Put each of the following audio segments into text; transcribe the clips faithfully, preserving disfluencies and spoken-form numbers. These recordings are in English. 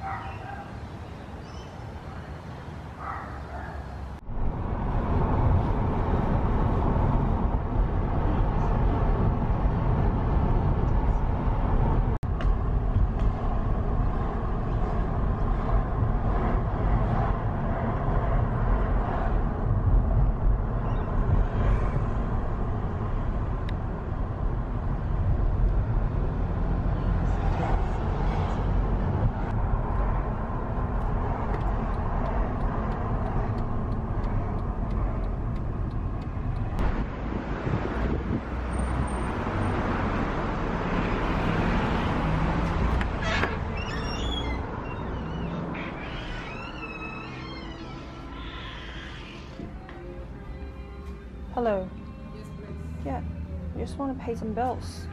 Hello. Yes, please. Yeah, I just want to pay some bills.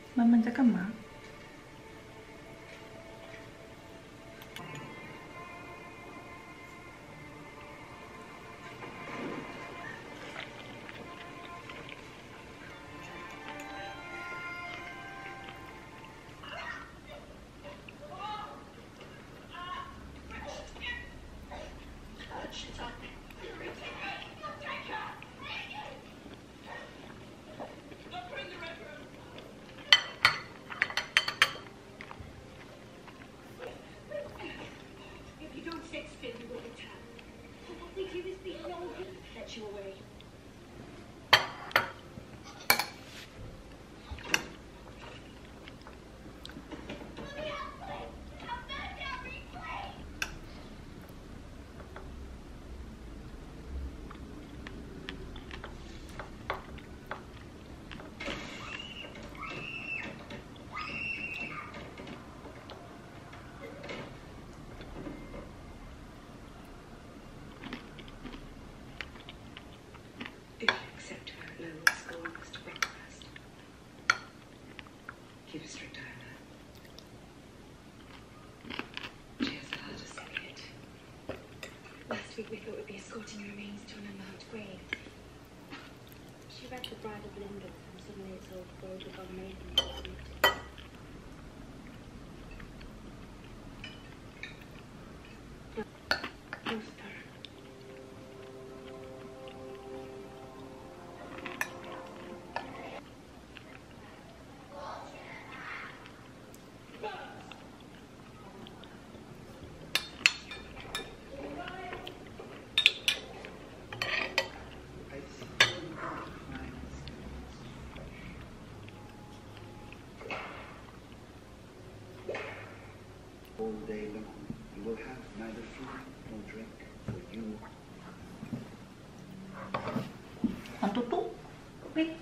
慢慢在干嘛？ Keep a strict eye on that. Cheers, I'll just say it. Last week we thought we'd be escorting your remains to an unmarked grave. She read the bridal blimble and suddenly it's all rolled above amazing. All day long, you will have neither food nor drink, for you. Ăn tốt tốt. Biết.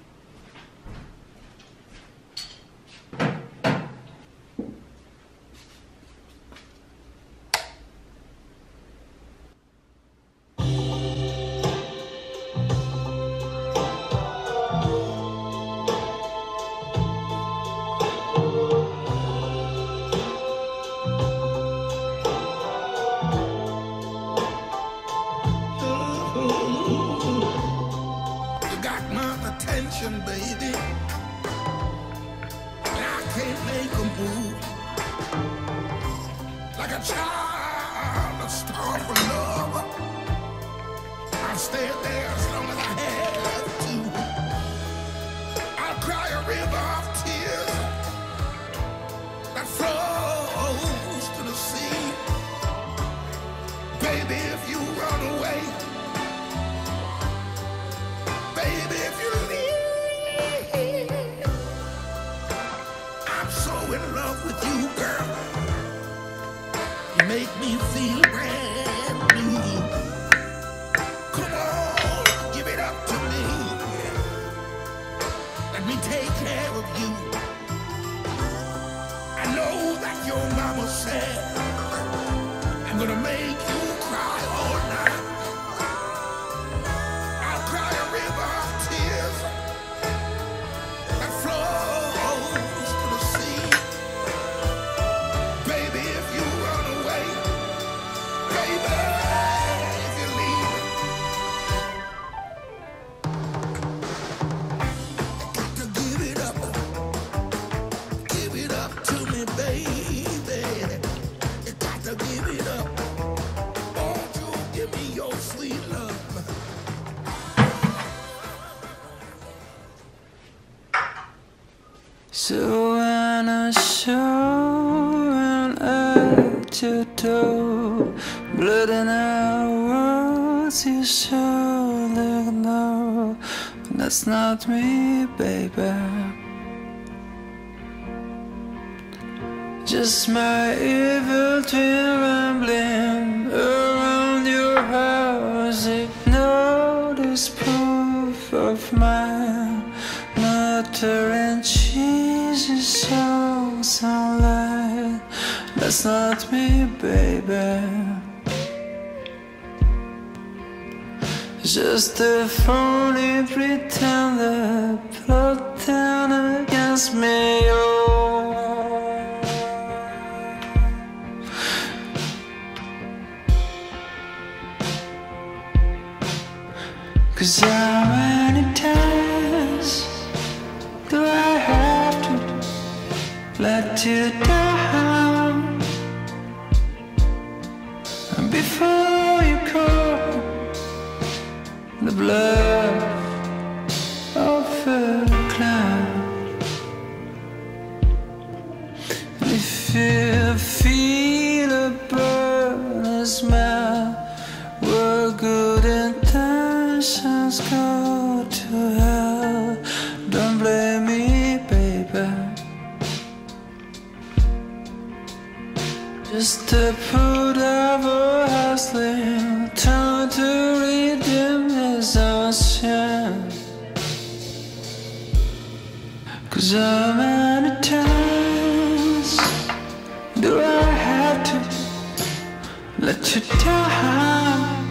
Baby, I can't make a move like a child, a star for love. I'll stay there as long as I have to. I'll cry a river of tears that flows to the sea. Baby, if you run away, baby, if you leave, in love with you, girl. You make me feel brand new. Come on, give it up to me. Let me take care of you. I know that your mama said I'm gonna make you cry all night. I'll cry a river of tears that flows to the sea. Baby, if you run away, baby, if you leave, got to give it up, give it up to me, baby. You got to give it up. Won't you give me your sweet love? So when I show and at your door, blood in our words, you surely know that's not me, baby. Just my evil twin rambling around your house, hypnotic proof of my butter and cheese is so sunlight. That's not me, baby. Just a phony pretender plotting against me. let you down. And before you call the bluff of a cloud, if you feel a burn, a smell, where good intentions go to hell, don't blame me, baby. Just to put up a hustling, trying to redeem his own sin. Cause how many times do I have to let you down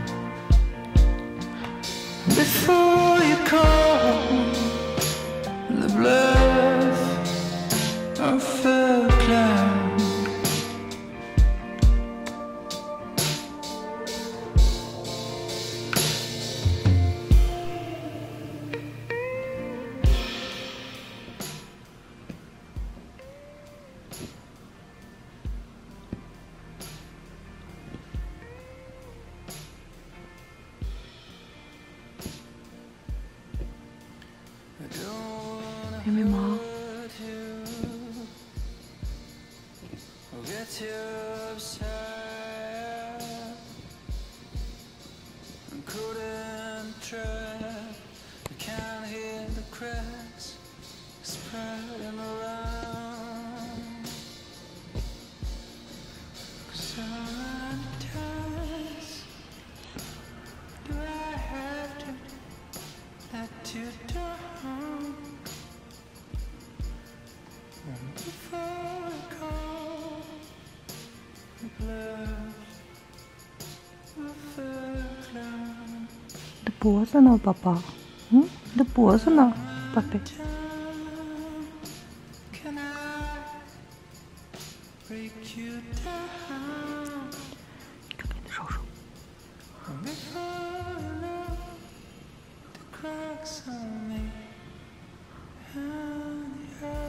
before you call the bluff of a cloud? Baby mom. Get you upset and couldn't tread. You can't hear the cracks spreading around. Cause how many times do I have to let you down before I call the bluff of a cloud? 你的脖子呢，宝宝？嗯，你的脖子呢，宝贝？ Can I break you down 这给你收收。 before you know the cracks on me and your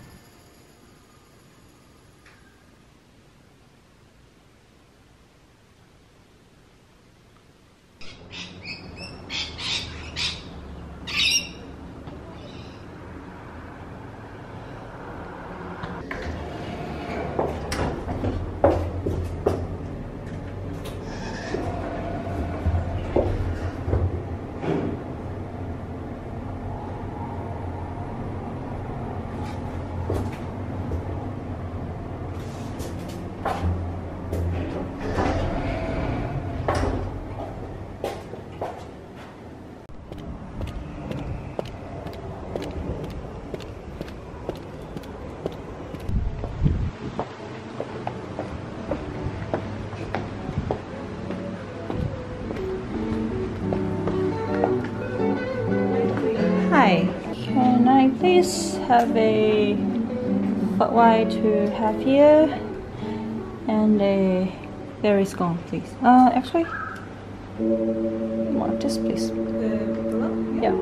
Hi, can I please have a flat white to have here and a berry scone, please? Uh, actually, more of this, please. Yeah.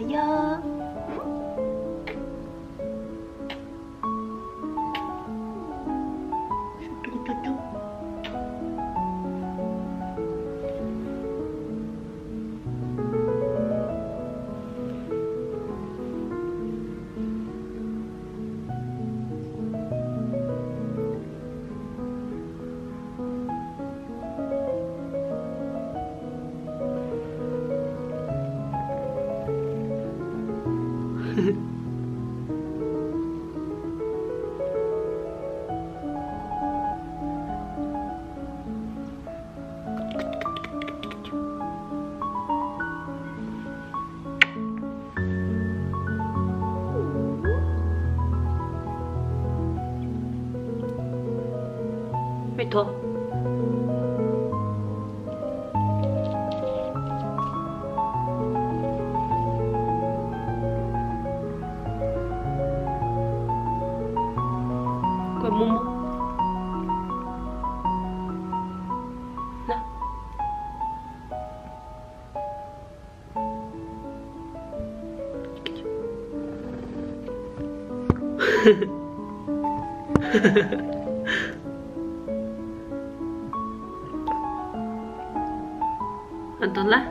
있어요. 뚜뚜뚜뚜. 왜 더? 그 뭐뭐? 나? Nonton lah.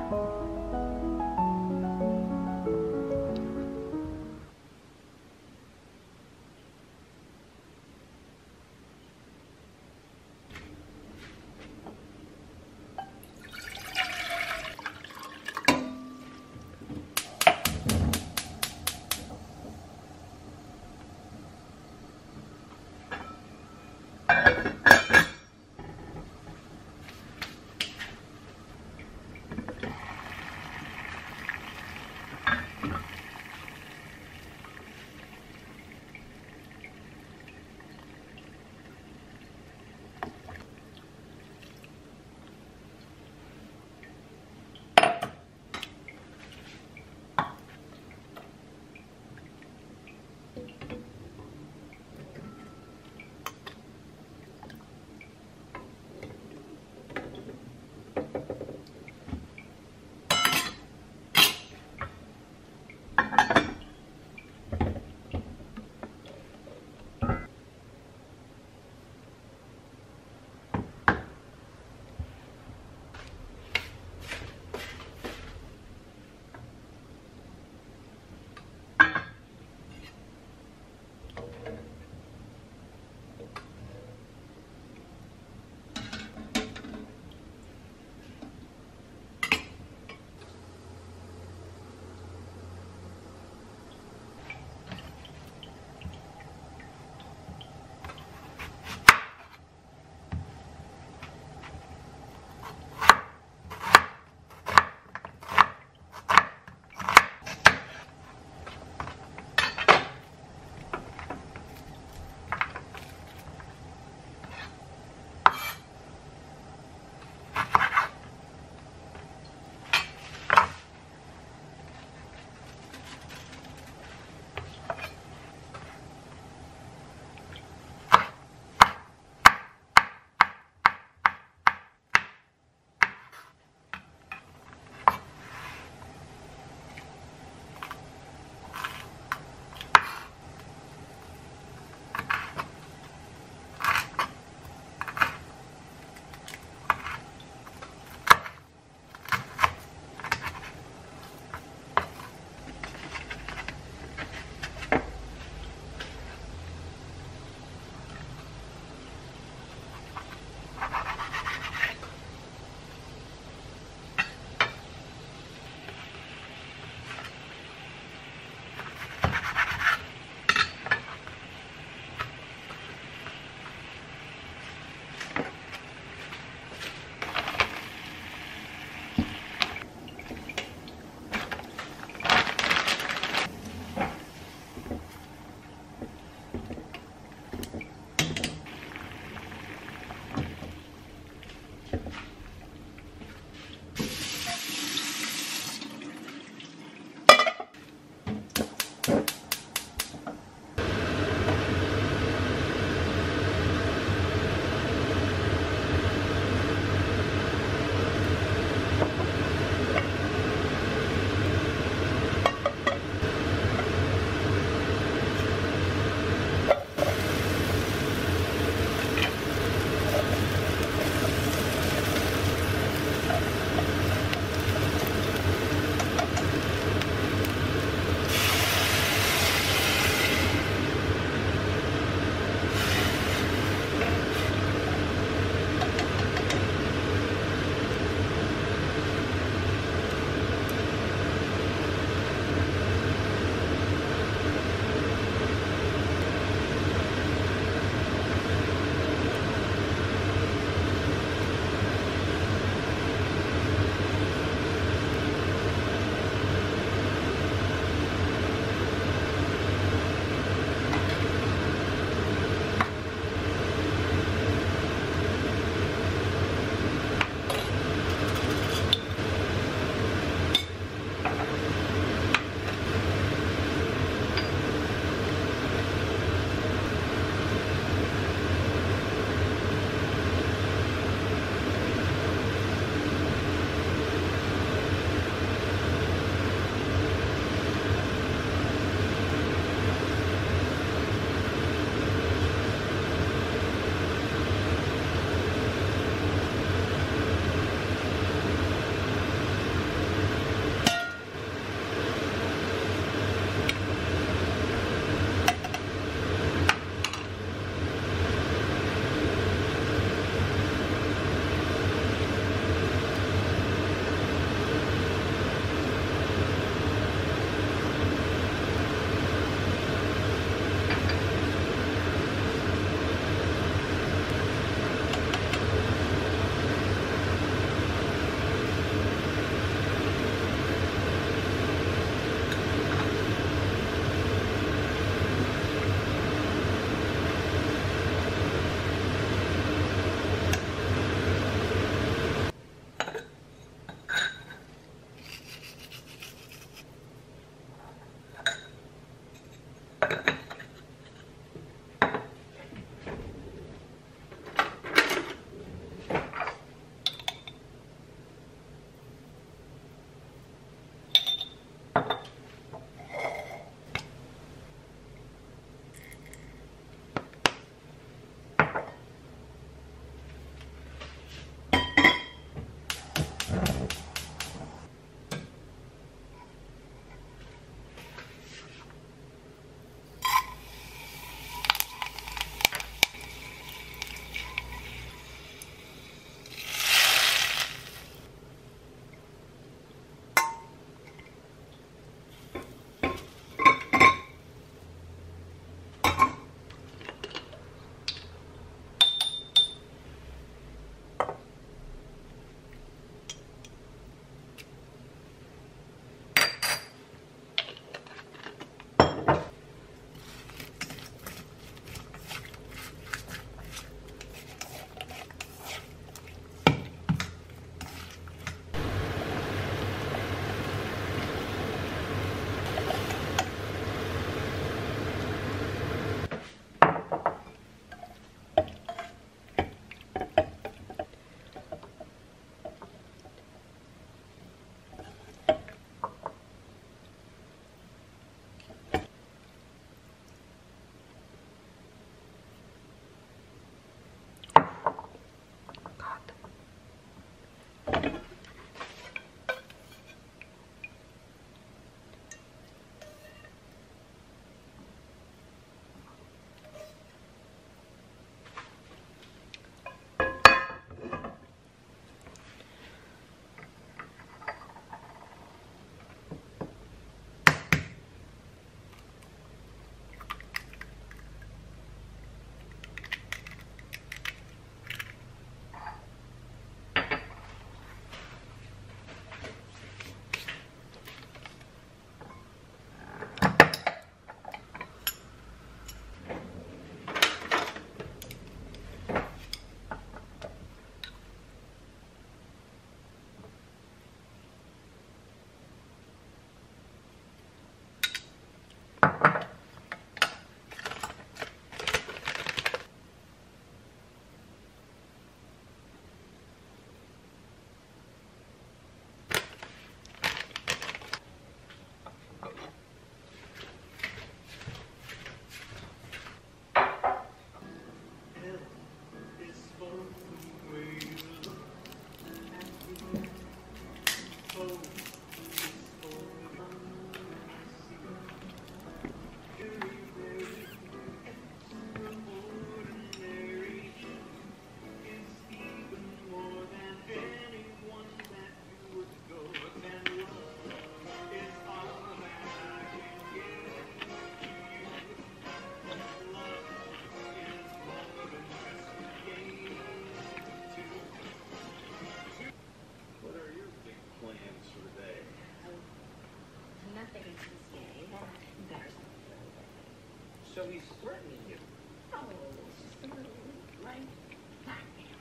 So he's threatening you. Oh, it's just a little like nightmare.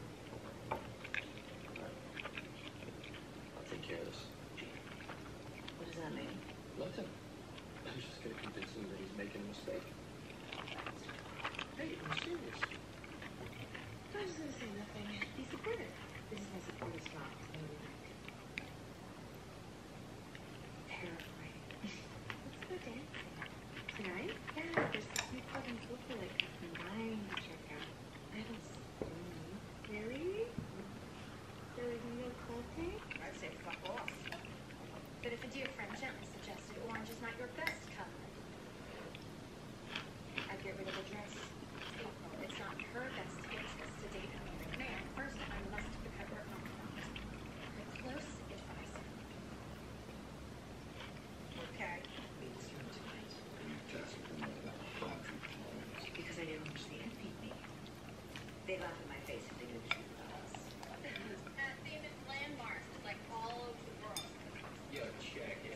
I'll take care of this. What does that mean? Nothing. I'm just gonna convince him that he's making a mistake. Hey, I'm serious. I was gonna say nothing. Be supportive. This is my supportive spot. Terrifying. Let's go dancing. Tonight? Yeah, there's this new club in Brooklyn like dying to check out. I haven't seen you. Really? There was no club thing? I'd say fuck off. But if a dear friend gently suggested orange is not your best color, I'd get rid of the dress. It's not her best interest to date a married man. First, I must pick up her own thoughts. Her close advisor. Okay. Meets you tonight. Because I didn't understand me. They laugh in my face if they knew the truth about us. That famous landmark is like all over the world. Yo, check it.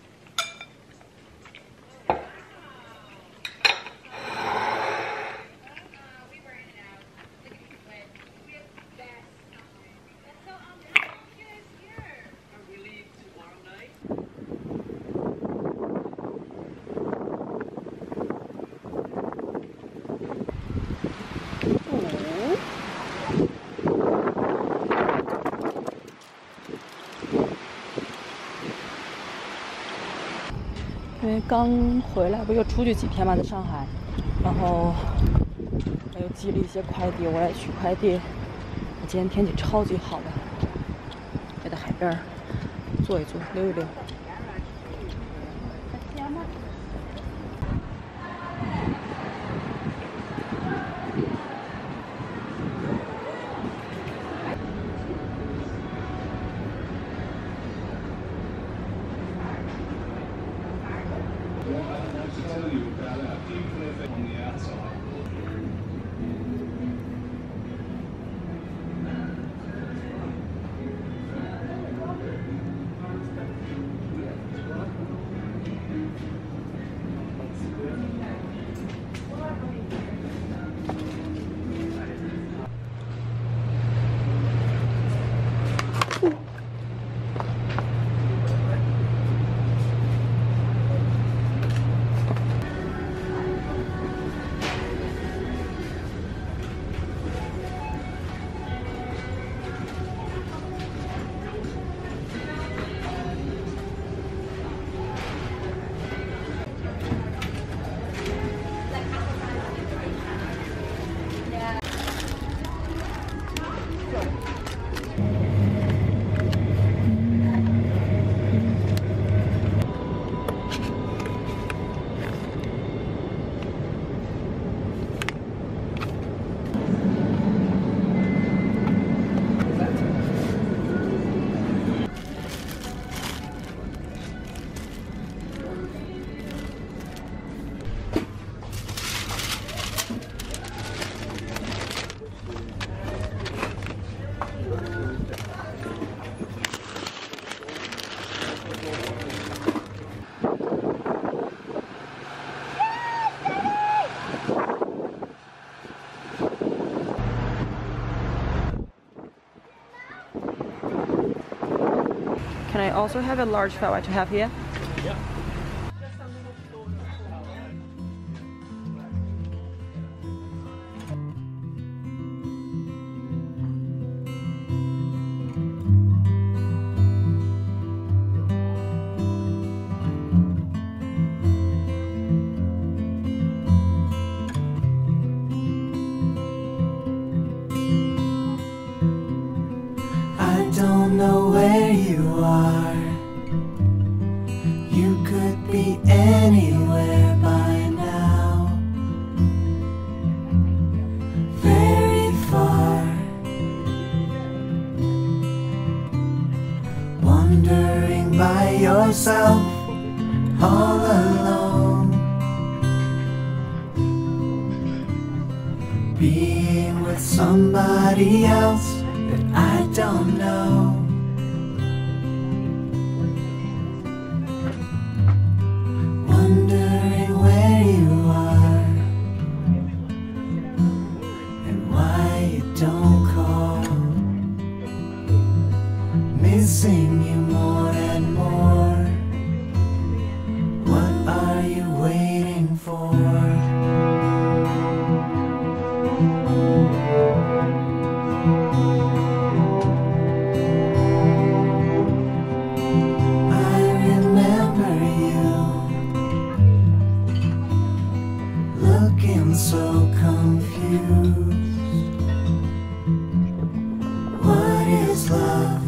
因为刚回来，不又出去几天嘛，在上海，然后我又寄了一些快递，我来取快递。今天天气超级好的，也在海边坐一坐，溜一溜。Can I also have a large fat white to have here? Yeah. I don't know where you are. You could be anywhere by now. Very far. Wandering by yourself, all alone. Being with somebody else that I don't know. Wondering where you are. for. I remember you looking so confused. What is love?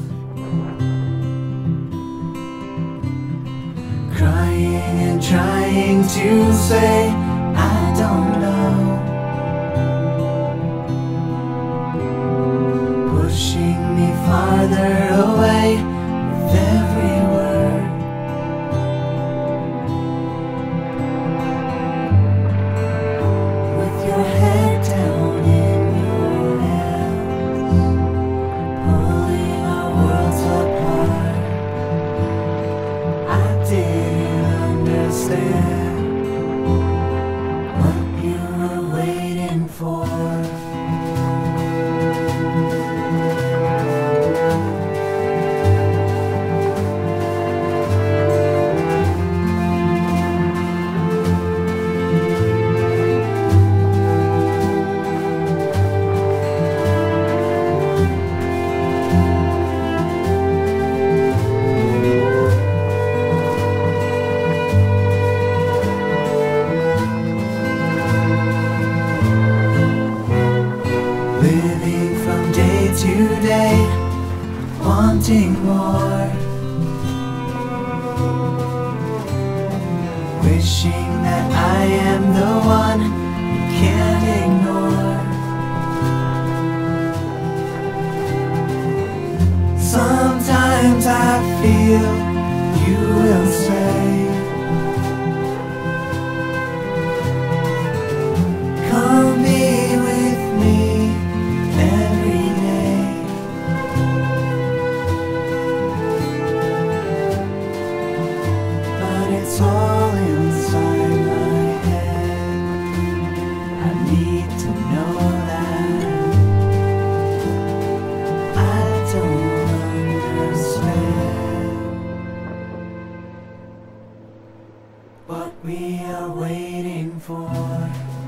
Crying and trying to say I don't know. Pushing me farther away with every word. With your head down in your hands, pulling our worlds apart. I didn't understand what you were waiting for. Living from day to day, wanting more, wishing that I am the one you can't ignore. Sometimes I feel you will say, come be with me every day. But it's all inside my head. I need to know that I don't understand what we are waiting for.